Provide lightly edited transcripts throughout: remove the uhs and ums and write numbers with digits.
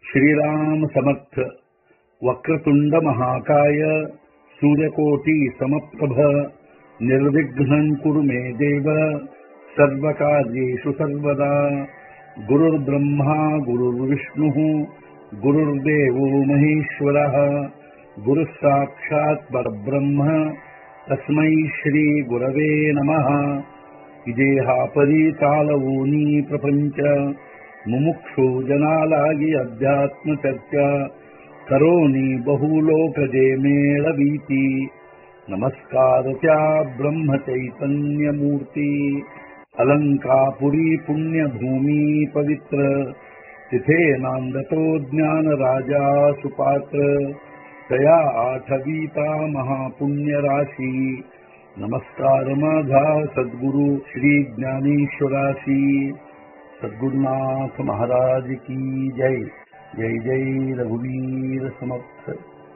श्रीराम समर्थ वक्रतुंड महाकाय सूर्यकोटि समप्रभ निर्विघ्नं कुरु मे देव सर्वकार्येषु सर्वदा। गुरुर्ब्रह्मा गुरुर्विष्णुः गुरुर्देवो महेश्वरः गुरुः साक्षात् परब्रह्म तस्मै श्री गुरवे नमः। इदेहापरी तालवूनी प्रपंच मुमुक्षु जनालागी अध्यात्म चर्चा करोनी बहुलोकजे मेळवीती। नमस्कार त्या ब्रह्म चैतन्य मूर्ती अलंकापुरी पुण्यभूमी पवित्र तिथे नांदतो ज्ञान राजा सुपात्र तया आठवीता महापुण्य राशी। नमस्कार माझा सद्गुरु श्री ज्ञानेश्वराशी। सद्गुरुनाथ महाराज की जय। जय जय रघुवीर समर्थ।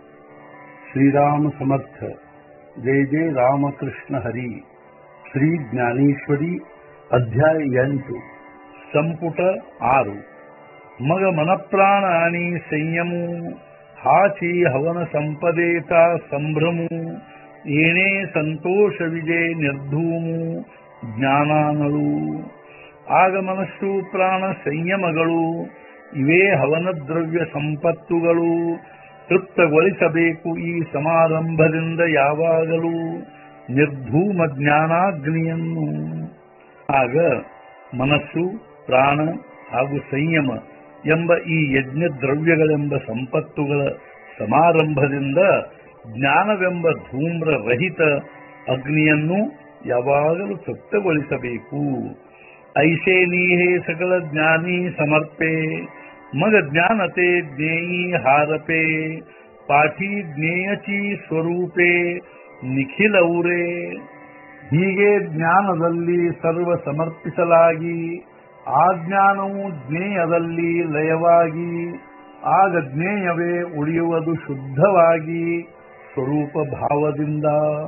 श्रीराम समर्थ। जय जय रामकृष्ण हरी। श्री ज्ञानेश्वरी अध्याय 8 संपुट 6 मग मनप्राण आणि संयमू हाची हवन संपदेचा संभ्रमू येणे संतोष विजय निर्धूमू ಜ್ಞಾನಾನಳು। ಆಗ ಮನಸ್ಸು ಪ್ರಾಣ ಸಂಯಮಗಳು ಇವೇ ಹವನ ದ್ರವ್ಯ ಸಂಪತ್ತುಗಳು ತೃಪ್ತಗೊಳಿಸಬೇಕು ಈ ಸಮಾರಂಭದಿಂದ ಯಾವಾಗಲೂ ನಿರ್ಧೂಮ ಜ್ಞಾನಾಗ್ನಿಯನ್ನು। ಆಗ ಮನಸ್ಸು ಪ್ರಾಣ ಹಾಗೂ ಸಂಯಮ ಎಂಬ ಈ ಯಜ್ಞ ದ್ರವ್ಯಗಳೆಂಬ ಸಂಪತ್ತುಗಳ ಸಮಾರಂಭದಿಂದ ಜ್ಞಾನವೆಂಬ ಧೂಮ್ರ ರಹಿತ ಅಗ್ನಿಯನ್ನು ಯಾವಾಗಲೂ ತೃಪ್ತಗೊಳಿಸಬೇಕು। ಐಸೆ ನೀಹೇ ಸಕಲ ಜ್ಞಾನಿ ಸಮರ್ಪೆ ಮಗ ಜ್ಞಾನತೆ ಜ್ಞೇಯಿ ಹಾರಪೆ ಪಾಠಿ ಜ್ಞೇಯಚಿ ಸ್ವರೂಪೆ ನಿಖಿಲೌರೇ। ಹೀಗೆ ಜ್ಞಾನದಲ್ಲಿ ಸರ್ವ ಸಮರ್ಪಿಸಲಾಗಿ ಆ ಜ್ಞಾನವು ಜ್ಞೇಯದಲ್ಲಿ ಲಯವಾಗಿ ಆಗ ಜ್ಞೇಯವೇ ಉಳಿಯುವುದು ಶುದ್ಧವಾಗಿ ಸ್ವರೂಪ ಭಾವದಿಂದ।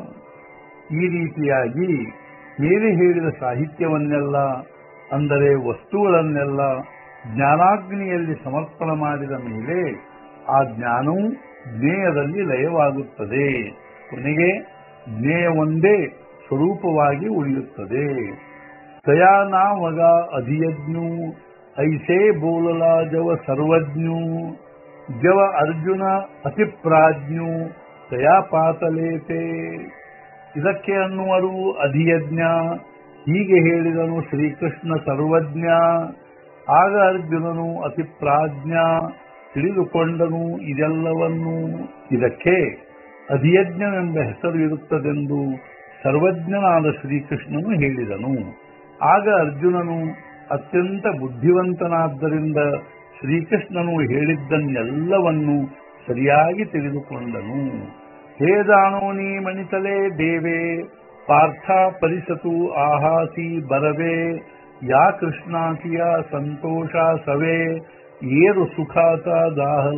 ಈ ರೀತಿಯಾಗಿ ಮೇಲೆ ಹೇಳಿದ ಸಾಹಿತ್ಯವನ್ನೆಲ್ಲ ಅಂದರೆ ವಸ್ತುಗಳನ್ನೆಲ್ಲ ಜ್ಞಾನಾಗ್ನಿಯಲ್ಲಿ ಸಮರ್ಪಣೆ ಮಾಡಿದ ಮೇಲೆ ಆ ಜ್ಞಾನವು ಜ್ಞೇಯದಲ್ಲಿ ಲಯವಾಗುತ್ತದೆ। ಕೊನೆಗೆ ಜ್ಞೇಯವೊಂದೇ ಸ್ವರೂಪವಾಗಿ ಉಳಿಯುತ್ತದೆ। ತಯಾ ನಾಮಗ ಅಧಿಯಜ್ಞು ಐಸೇ ಬೋಲಲ ಜವ ಸರ್ವಜ್ಞು ಜವ ಅರ್ಜುನ ಅತಿಪ್ರಾಜ್ಞು ತಯಾ ಪಾತಲೇತೆ। ಇದಕ್ಕೆ ಅನ್ನುವರು ಅಧಿಯಜ್ಞ। ಹೀಗೆ ಹೇಳಿದನು ಶ್ರೀಕೃಷ್ಣ ಸರ್ವಜ್ಞ। ಆಗ ಅರ್ಜುನನು ಅತಿಪ್ರಾಜ್ಞ ತಿಳಿದುಕೊಂಡನು ಇದೆಲ್ಲವನ್ನು। ಇದಕ್ಕೆ ಅಧಿಯಜ್ಞನೆಂಬ ಹೆಸರು ಇರುತ್ತದೆಂದು ಸರ್ವಜ್ಞನಾದ ಶ್ರೀಕೃಷ್ಣನು ಹೇಳಿದನು। ಆಗ ಅರ್ಜುನನು ಅತ್ಯಂತ ಬುದ್ಧಿವಂತನಾದ್ದರಿಂದ ಶ್ರೀಕೃಷ್ಣನು ಹೇಳಿದ್ದನ್ನೆಲ್ಲವನ್ನು ಸರಿಯಾಗಿ ತಿಳಿದುಕೊಂಡನು। ಹೇ ದಾನೋನಿ ಮಣಿತಲೆ ದೇವೆ ಪಾರ್ಥ ಪರಿಸತು ಆಹಾಸಿ ಬರವೆ ಯಾ ಕೃಷ್ಣಾಕಿಯ ಸಂತೋಷ ಸವೆ ಏರು ಸುಖಾತ ದಾಹಲ।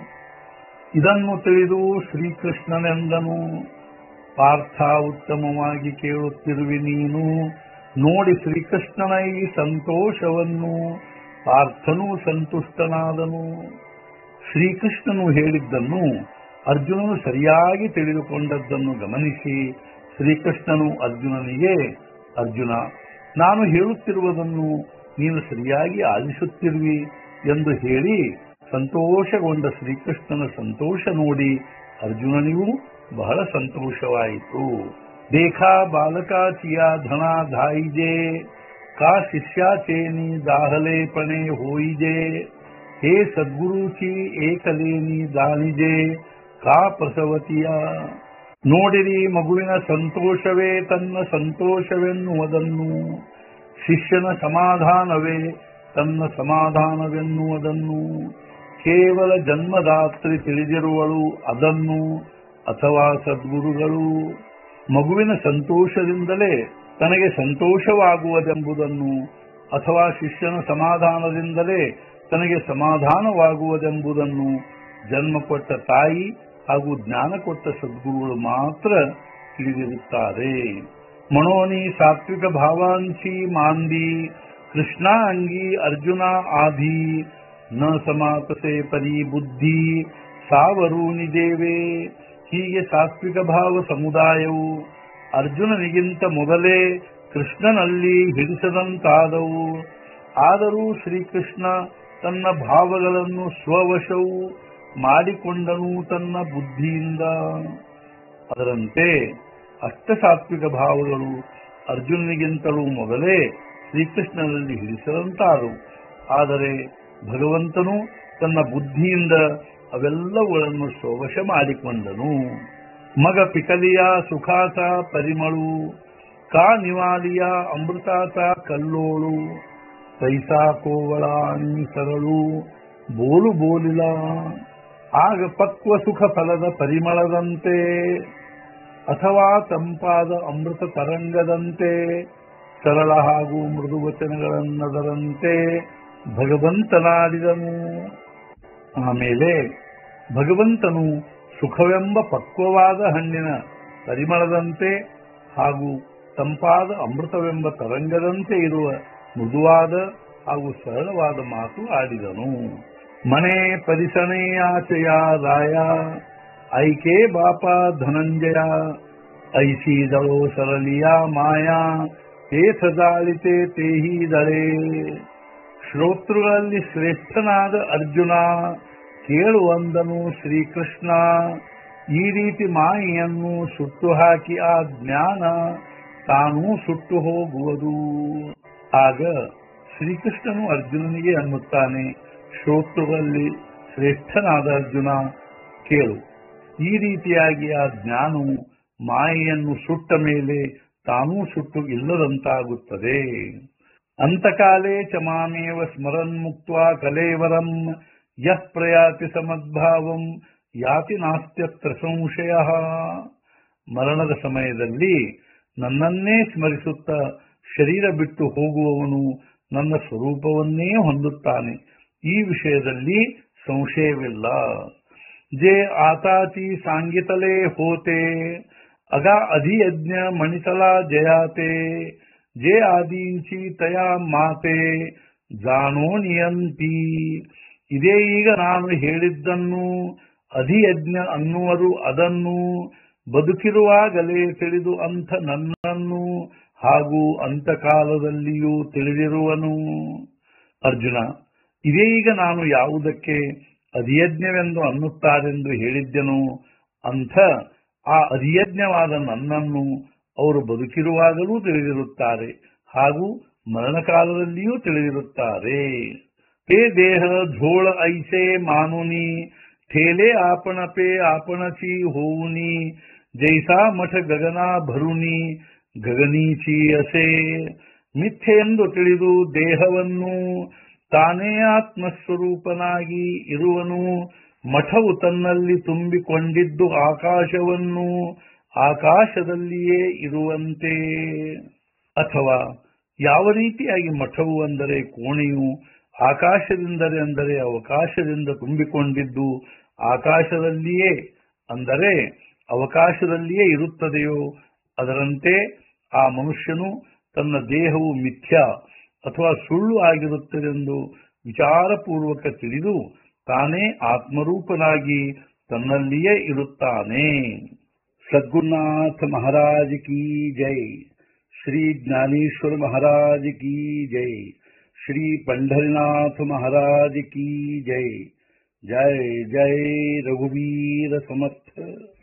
ಇದನ್ನು ತಿಳಿದು ಶ್ರೀಕೃಷ್ಣನೆಂದನು, ಪಾರ್ಥ ಉತ್ತಮವಾಗಿ ಕೇಳುತ್ತಿರುವಿ ನೀನು, ನೋಡಿ ಶ್ರೀಕೃಷ್ಣನ ಈ ಸಂತೋಷವನ್ನು। ಪಾರ್ಥನೂ ಸಂತುಷ್ಟನಾದನು। ಶ್ರೀಕೃಷ್ಣನು ಹೇಳಿದ್ದನ್ನು ಅರ್ಜುನನು ಸರಿಯಾಗಿ ತಿಳಿದುಕೊಂಡದ್ದನ್ನು ಗಮನಿಸಿ ಶ್ರೀಕೃಷ್ಣನು ಅರ್ಜುನನಿಗೆ, ಅರ್ಜುನ, ನಾನು ಹೇಳುತ್ತಿರುವುದನ್ನು ನೀನು ಸರಿಯಾಗಿ ಆಲಿಸುತ್ತಿರುವಿ ಎಂದು ಹೇಳಿ ಸಂತೋಷಗೊಂಡ ಶ್ರೀಕೃಷ್ಣನ ಸಂತೋಷ ನೋಡಿ ಅರ್ಜುನನಿಗೂ ಬಹಳ ಸಂತೋಷವಾಯಿತು। देखा बालका चिया धना धाईजे का शिष्याचेनी दाहलेपणे होईजे हे सद्गुरुची ಏಕಲೇನಿ ದಾನಿಜೆ ಕಾ ಪ್ರಸವತಿಯ। ನೋಡಿರಿ, ಮಗುವಿನ ಸಂತೋಷವೇ ತನ್ನ ಸಂತೋಷವೆನ್ನುವುದನ್ನು, ಶಿಷ್ಯನ ಸಮಾಧಾನವೇ ತನ್ನ ಸಮಾಧಾನವೆನ್ನುವುದನ್ನು, ಕೇವಲ ಜನ್ಮದಾತ್ರಿ ತಿಳಿದಿರುವಳು ಅದನ್ನು ಅಥವಾ ಸದ್ಗುರುಗಳು। ಮಗುವಿನ ಸಂತೋಷದಿಂದಲೇ ತನಗೆ ಸಂತೋಷವಾಗುವುದೆಂಬುದನ್ನು ಅಥವಾ ಶಿಷ್ಯನ ಸಮಾಧಾನದಿಂದಲೇ ತನಗೆ ಸಮಾಧಾನವಾಗುವುದೆಂಬುದನ್ನು ಜನ್ಮ ಕೊಟ್ಟ ತಾಯಿ ಹಾಗೂ ಜ್ಞಾನ ಕೊಟ್ಟ ಸದ್ಗುರುಗಳು ಮಾತ್ರ ತಿಳಿದಿರುತ್ತಾರೆ। ಮನೋನಿ ಸಾತ್ವಿಕ ಭಾವಾಂಶಿ ಮಾಂದಿ ಕೃಷ್ಣ ಅಂಗಿ ಅರ್ಜುನ ಆಧಿ ನ ಸಮಾತಸೆ ಪರಿ ಬುದ್ಧಿ ಸಾವರೂನಿ ದೇವೇ. ಹೀಗೆ ಸಾತ್ವಿಕ ಭಾವ ಸಮುದಾಯವು ಅರ್ಜುನನಿಗಿಂತ ಮೊದಲೇ ಕೃಷ್ಣನಲ್ಲಿ ಹಿಡಿಸದಂತಾದವು. ಆದರೂ ಶ್ರೀಕೃಷ್ಣ ತನ್ನ ಭಾವಗಳನ್ನು ಸ್ವವಶವು ಮಾಡಿಕೊಂಡನು ತನ್ನ ಬುದ್ಧಿಯಿಂದ. ಅದರಂತೆ ಅಷ್ಟಸಾತ್ವಿಕ ಭಾವಗಳು ಅರ್ಜುನನಿಗಿಂತಲೂ ಮೊದಲೇ ಶ್ರೀಕೃಷ್ಣನಲ್ಲಿ ಹಿಡಿಸದಂತಾದವು. ಆದರೆ ಭಗವಂತನು ತನ್ನ ಬುದ್ಧಿಯಿಂದ ಅವೆಲ್ಲವುಗಳನ್ನು ಸ್ವವಶ ಮಾಡಿಕೊಂಡನು. ಮಗ ಪಿಕಲಿಯ ಸುಖಾತ ಪರಿಮಳು, ಕಾ ನಿವಾಲಿಯ ಅಮೃತಾತ ಕಲ್ಲೋಳು, ತೈಸಾ ಕೋವಳಾನಿ ಸರಳು ಬೋಲು ಬೋಲಿಲ. ಆಗ ಪಕ್ವ ಸುಖ ಫಲದ ಪರಿಮಳದಂತೆ ಅಥವಾ ತಂಪಾದ ಅಮೃತ ತರಂಗದಂತೆ ಸರಳ ಹಾಗೂ ಮೃದು ವಚನಗಳನ್ನದರಂತೆ ಭಗವಂತನಾಡಿದನು. ಆಮೇಲೆ ಭಗವಂತನು ಸುಖವೆಂಬ ಪಕ್ವವಾದ ಹಣ್ಣಿನ ಪರಿಮಳದಂತೆ ಹಾಗೂ ತಂಪಾದ ಅಮೃತವೆಂಬ ತರಂಗದಂತೆ ಇರುವ ಮೃದುವಾದ ಹಾಗೂ ಸರಳವಾದ ಮಾತು ಆಡಿದನು. ಮನೆ ಪರಿಸಣೆಯಾಚೆಯ ರಾಯ, ಐಕೆ ಬಾಪ ಧನಂಜಯ, ಐಸೀದಳೋ ಸರಳಿಯ ಮಾಯಾ, ತೇಥದಾಳಿತೆ ತೇಹೀದಳೆ. ಶ್ರೋತೃಗಳಲ್ಲಿ ಶ್ರೇಷ್ಠನಾದ ಅರ್ಜುನ ಕೇಳುವಂದನು ಶ್ರೀಕೃಷ್ಣ. ಈ ರೀತಿ ಮಾಯೆಯನ್ನು ಸುಟ್ಟು ಹಾಕಿ ಆ ಜ್ಞಾನ ತಾನೂ ಸುಟ್ಟು ಹೋಗುವುದು. ಆಗ ಶ್ರೀಕೃಷ್ಣನು ಅರ್ಜುನನಿಗೆ ಅನ್ನುತ್ತಾನೆ, ಶ್ರೋತೃಗಳಲ್ಲಿ ಶ್ರೇಷ್ಠನಾದ ಅರ್ಜುನ ಕೇಳು. ಈ ರೀತಿಯಾಗಿ ಆ ಜ್ಞಾನವು ಮಾಯೆಯನ್ನು ಸುಟ್ಟ ಮೇಲೆ ತಾನೂ ಸುಟ್ಟು ಇಲ್ಲದಂತಾಗುತ್ತದೆ. ಅಂತಕಾಲೇ ಚ ಮಾಮೇವ ಸ್ಮರನ್ ಮುಕ್ತ್ವಾ ಕಲೇವರಂ ಯಃ ಪ್ರಯಾತಿ ಸಮದ್ಭಾವಂ ಯಾತಿ ನಾಸ್ತ್ಯತ್ರ ಸಂಶಯಃ. ಮರಣದ ಸಮಯದಲ್ಲಿ ನನ್ನನ್ನೇ ಸ್ಮರಿಸುತ್ತಾ ಶರೀರ ಬಿಟ್ಟು ಹೋಗುವವನು ನನ್ನ ಸ್ವರೂಪವನ್ನೇ ಹೊಂದುತ್ತಾನೆ. ಈ ವಿಷಯದಲ್ಲಿ ಸಂಶಯವಿಲ್ಲ. ಜೆ ಆತಾಚಿ ಸಾಂಗಿತಲೇ ಹೋತೆ, ಅಗಾ ಅಧಿಯಜ್ಞ ಮಣಿತಲ ಜಯಾತೆ, ಜೆ ಆದೀಂಚಿ ತಯಾ ಮಾತೆ ಜಾನೋ ನಿಯಂತಿ. ಇದೇ ಈಗ ನಾನು ಹೇಳಿದ್ದನ್ನು ಅಧಿಯಜ್ಞ ಅನ್ನುವರು. ಅದನ್ನು ಬದುಕಿರುವಾಗಲೇ ತಿಳಿದು ಅಂಥ ನನ್ನನ್ನು ಹಾಗೂ ಅಂತಕಾಲದಲ್ಲಿಯೂ ತಿಳಿದಿರುವನು. ಅರ್ಜುನ, ಇದೇ ಈಗ ನಾನು ಯಾವುದಕ್ಕೆ ಅಧಿಯಜ್ಞವೆಂದು ಅನ್ನುತ್ತಾರೆಂದು ಹೇಳಿದ್ದೆನೋ ಅಂಥ ಆ ಅಧಿಯಜ್ಞವಾದ ನನ್ನನ್ನು ಅವರು ಬದುಕಿರುವಾಗಲೂ ತಿಳಿದಿರುತ್ತಾರೆ ಹಾಗೂ ಮರಣಕಾಲದಲ್ಲಿಯೂ ತಿಳಿದಿರುತ್ತಾರೆ. ಹೇ ದೇಹ ಝೋಳ ಐಸೆ ಮಾನುನಿ, ठेले आपण पे आपणची होऊनी, जैसा मठ गगना भरुनी ಗಗನೀಚಿ ಅಸೆ. ಮಿಥ್ಯೆಯೆಂದು ತಿಳಿದು ದೇಹವನ್ನು ತಾನೇ ಆತ್ಮಸ್ವರೂಪನಾಗಿ ಇರುವನು. ಮಠವು ತನ್ನಲ್ಲಿ ತುಂಬಿಕೊಂಡಿದ್ದು ಆಕಾಶವನ್ನು ಆಕಾಶದಲ್ಲಿಯೇ ಇರುವಂತೆ. ಅಥವಾ ಯಾವ ರೀತಿಯಾಗಿ ಮಠವು ಅಂದರೆ ಕೋಣೆಯು ಆಕಾಶದಿಂದರೆ ಅಂದರೆ ಅವಕಾಶದಿಂದ ತುಂಬಿಕೊಂಡಿದ್ದು ಆಕಾಶದಲ್ಲಿಯೇ ಅಂದರೆ ಅವಕಾಶದಲ್ಲಿಯೇ ಇರುತ್ತದೆಯೋ ಅದರಂತೆ ಆ ಮನುಷ್ಯನು ತನ್ನ ದೇಹವು ಮಿಥ್ಯ ಅಥವಾ ಸುಳ್ಳು ಆಗಿರುತ್ತದೆಂದು ವಿಚಾರಪೂರ್ವಕ ತಿಳಿದು ತಾನೇ ಆತ್ಮರೂಪನಾಗಿ ತನ್ನಲ್ಲಿಯೇ ಇರುತ್ತಾನೆ. ಸದ್ಗುರುನಾಥ ಮಹಾರಾಜ್ ಕಿ ಜೈ. ಶ್ರೀ ಜ್ಞಾನೇಶ್ವರ ಮಹಾರಾಜ್ ಕಿ ಜೈ. ಶ್ರೀ पंढरीनाथ महाराज की जय. जय जय रघुवीर समर्थ.